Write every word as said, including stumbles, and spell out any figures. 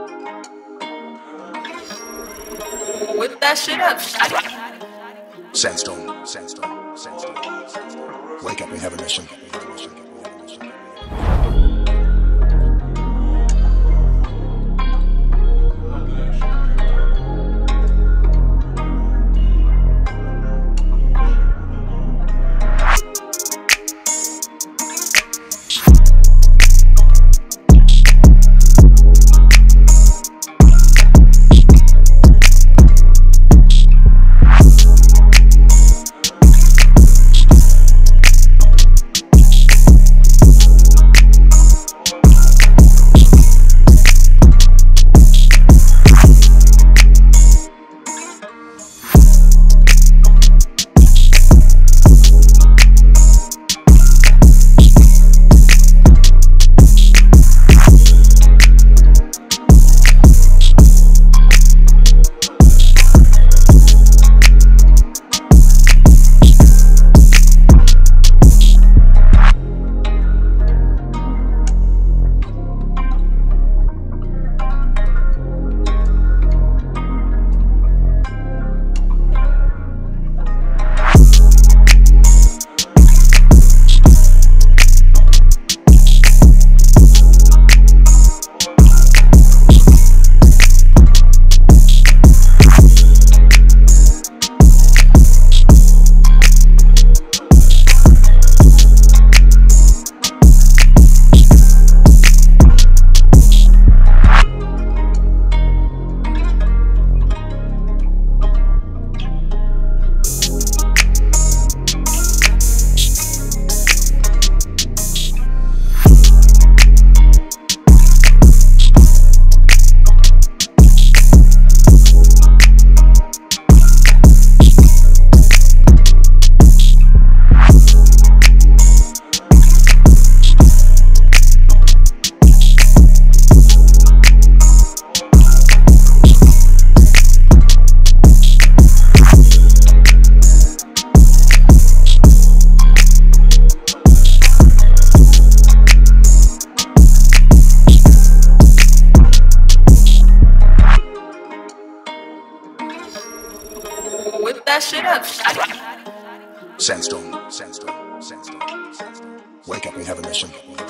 Whip that shit up. Sandstorm, sandstorm, sandstorm, sandstorm. Wake up, we have a mission. Whip that shit up. Sandstorm, sandstorm, sandstorm, sandstorm. Wake up, we have a mission.